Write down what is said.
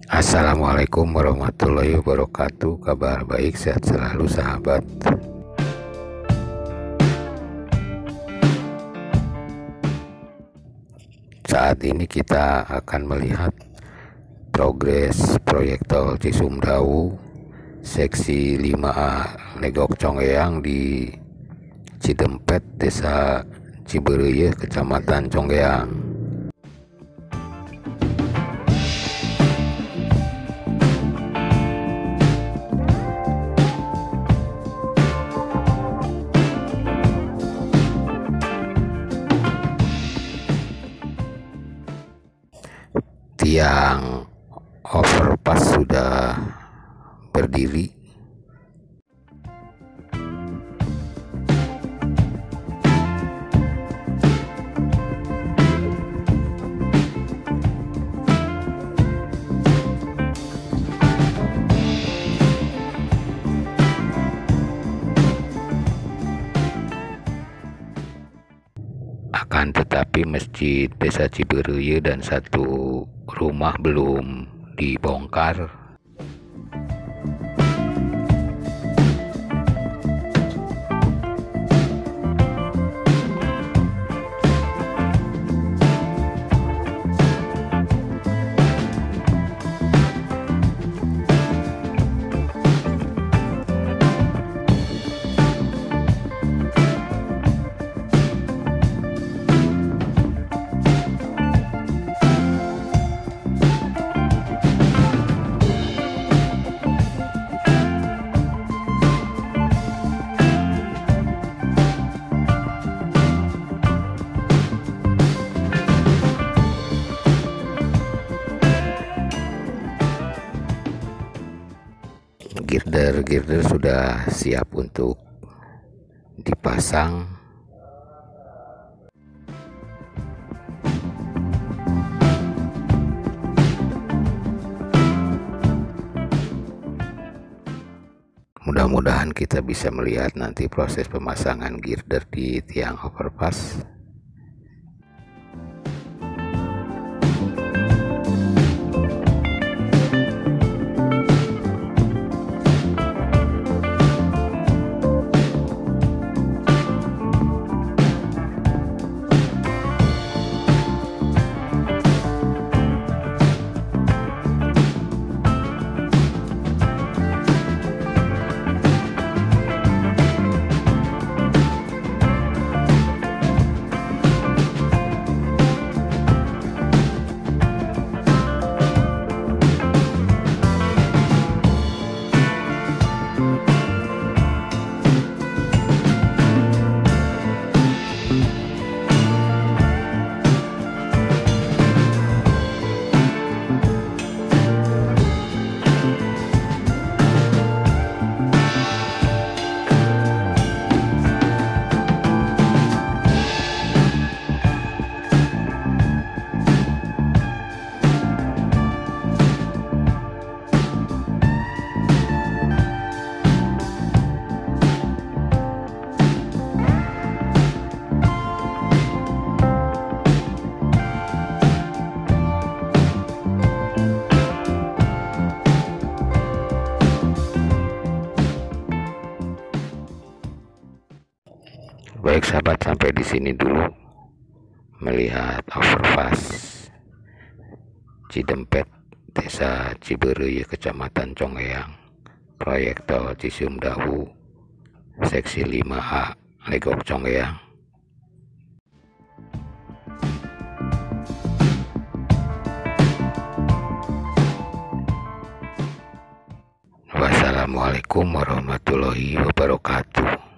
Assalamualaikum warahmatullahi wabarakatuh. Kabar baik, sehat selalu sahabat. Saat ini kita akan melihat progres proyek tol Cisumdawu seksi 5A Legok Conggeang di Cidempet, Desa Cibereuyeut, Kecamatan Conggeang. Tiang overpass sudah berdiri. Akan tetapi masjid Desa Cibereuyeut dan satu rumah belum dibongkar. Girder sudah siap untuk dipasang. Mudah-mudahan kita bisa melihat nanti proses pemasangan girder di tiang overpass. Baik sahabat, sampai di sini dulu melihat overpass Cidempet, Desa Cibereuyeut, Kecamatan Conggeang, proyek tol Cisumdawu seksi 5A Legok Conggeang. Wassalamualaikum warahmatullahi wabarakatuh.